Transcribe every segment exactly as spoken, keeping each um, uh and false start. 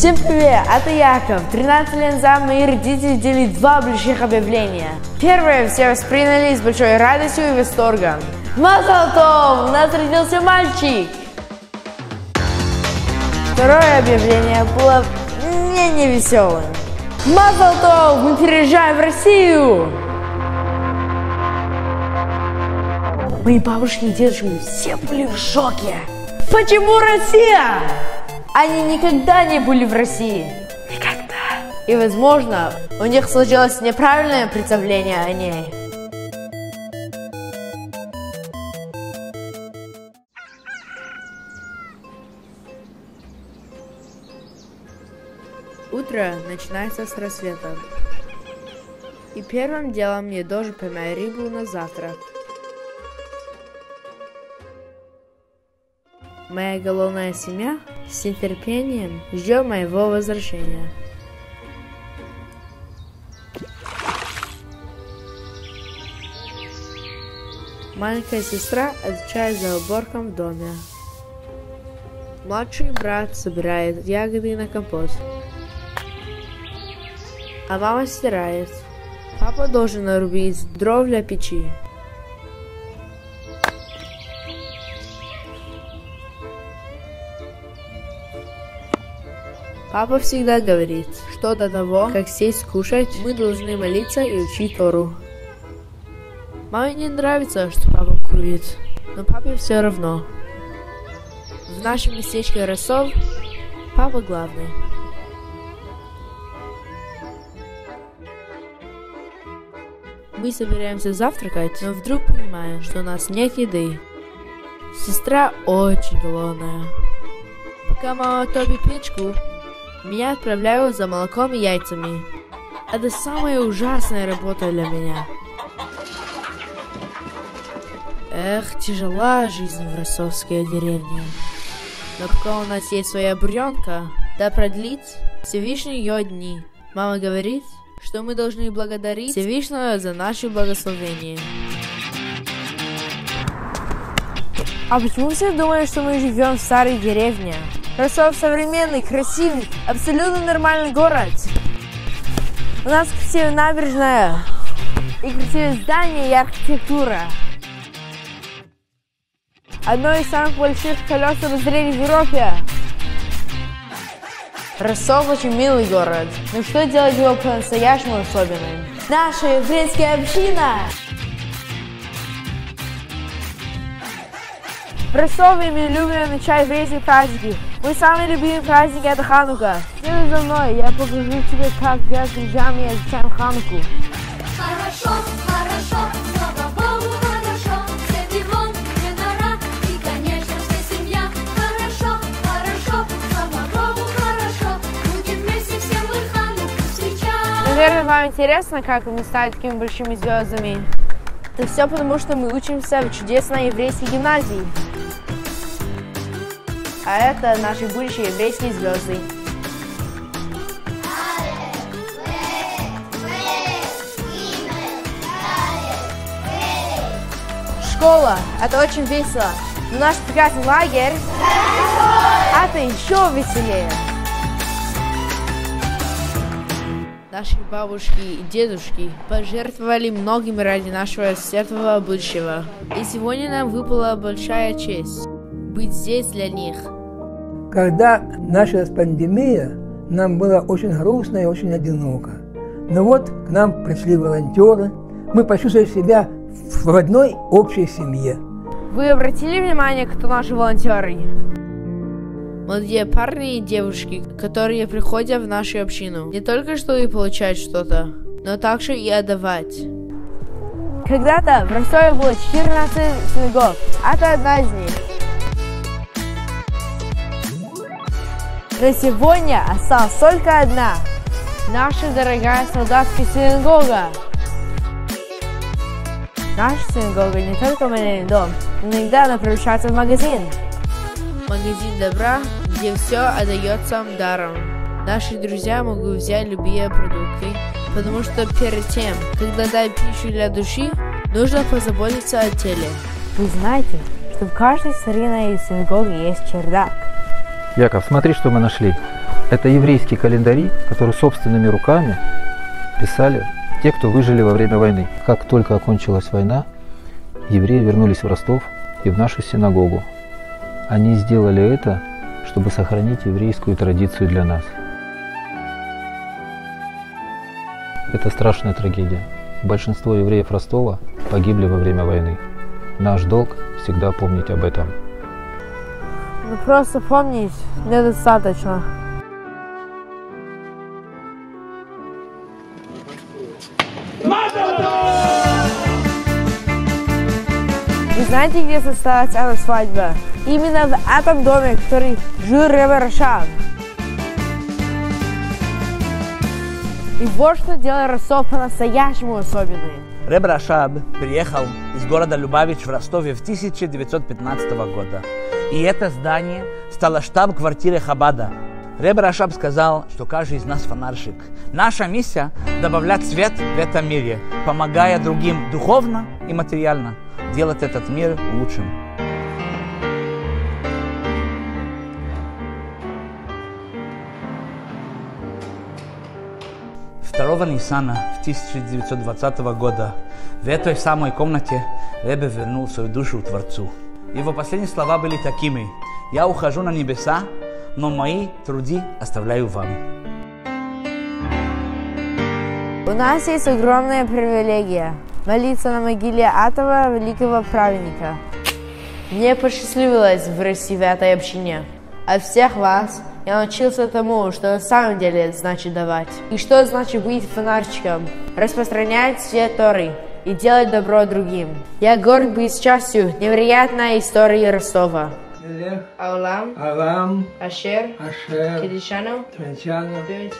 Всем привет, это Яков. тринадцать лет назад мои родители сделали два больших объявления. Первое все восприняли с большой радостью и восторгом. Мазал тов, у нас родился мальчик. Второе объявление было не невеселым. Мазал тов, мы переезжаем в Россию. Мои бабушки и дедушки все были в шоке. Почему Россия? Они никогда не были в России. Никогда. И, возможно, у них сложилось неправильное представление о ней. Утро начинается с рассвета. И первым делом я должен поймать рыбу на завтрак. Моя голодная семья с нетерпением ждет моего возвращения. Маленькая сестра отвечает за уборку в доме. Младший брат собирает ягоды на компот. А мама стирает. Папа должен нарубить дров для печи. Папа всегда говорит, что до того, как сесть кушать, мы должны молиться и учить Тору. Маме не нравится, что папа курит, но папе все равно. В нашем местечке Ростов папа главный. Мы собираемся завтракать, но вдруг понимаем, что у нас нет еды. Сестра очень голодная. Пока мама топит печку, меня отправляют за молоком и яйцами. Это самая ужасная работа для меня. Эх, тяжела жизнь в ростовской деревне. Но пока у нас есть своя буренка, да продлит Всевышний ее дни. Мама говорит, что мы должны благодарить Всевышнего за наше благословение. А почему все думают, что мы живем в старой деревне? Ростов современный, красивый, абсолютно нормальный город. У нас красивая набережная, и красивые здания, и архитектура. Одно из самых больших колес обозрения в Европе. Ростов очень милый город, но что делать его по-настоящему особенным? Наша еврейская община! В Ростове мы любим отмечать еврейские праздники. Мой самый любимый праздник — это Ханука. Следуй за мной, я покажу тебе, как я с друзьями отмечаем Хануку. Хорошо, хорошо, слава Богу, хорошо. Все Димон, Генара и, конечно, вся семья. Хорошо, хорошо, слава Богу, хорошо. Будем вместе все мы Хануку встречать. Наверное, вам интересно, как мы стали такими большими звездами. Это все потому, что мы учимся в чудесной еврейской гимназии. А это наши будущие еврейские звезды. Школа — это очень весело, но наш прекрасный лагерь — это еще веселее. Наши бабушки и дедушки пожертвовали многим ради нашего светлого будущего. И сегодня нам выпала большая честь быть здесь для них. Когда началась пандемия, нам было очень грустно и очень одиноко. Но вот к нам пришли волонтеры, мы почувствовали себя в одной общей семье. Вы обратили внимание, кто наши волонтеры? Молодые парни и девушки, которые приходят в нашу общину, не только чтобы получать что-то, но также и отдавать. Когда-то в Ростове было четырнадцать синагог, это одна из них. Но сегодня осталась только одна. Наша дорогая солдатская синагога. Наша синагога не только молельный дом, но иногда она превращается в магазин. Магазин добра, где все отдается даром. Наши друзья могут взять любые продукты, потому что перед тем, когда дать пищу для души, нужно позаботиться о теле. Вы знаете, что в каждой старинной синагоге есть чердак. Яков, смотри, что мы нашли. Это еврейские календари, которые собственными руками писали те, кто выжили во время войны. Как только окончилась война, евреи вернулись в Ростов и в нашу синагогу. Они сделали это, чтобы сохранить еврейскую традицию для нас. Это страшная трагедия. Большинство евреев Ростова погибли во время войны. Наш долг всегда помнить об этом. Но просто помнить недостаточно. Вы знаете, где состоялась эта свадьба? Именно в этом доме, в котором жил Ребе Рашаб. И вот что делает Ростов по-настоящему особенный. Ребе Рашаб приехал из города Лубавитч в Ростове в тысяча девятьсот пятнадцатого года. И это здание стало штаб-квартирой Хабада. Ребе Рашаб сказал, что каждый из нас фонарщик. Наша миссия – добавлять свет в этом мире, помогая другим духовно и материально делать этот мир лучшим. второго Ниссана в тысяча девятьсот двадцатого года в этой самой комнате Ребе вернул свою душу Творцу. Его последние слова были такими: «Я ухожу на небеса, но мои труды оставляю вам». У нас есть огромная привилегия молиться на могиле этого великого праведника. Мне посчастливилось вырасти в этой общине. От всех вас я научился тому, что на самом деле значит давать. И что значит быть фонарщиком, распространять свет Торы и делать добро другим. Я горд быть частью невероятной истории Ростова. Аулам, Алам, Ашер, Ашер, Кедишану, Твенчану.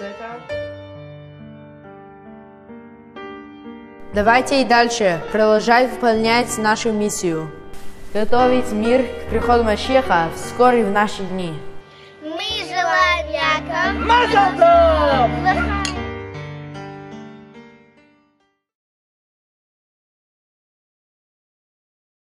Давайте и дальше продолжать выполнять нашу миссию. Готовить мир к приходу Машиаха вскоре в наши дни. Мы желаем Яков. Мазал тов!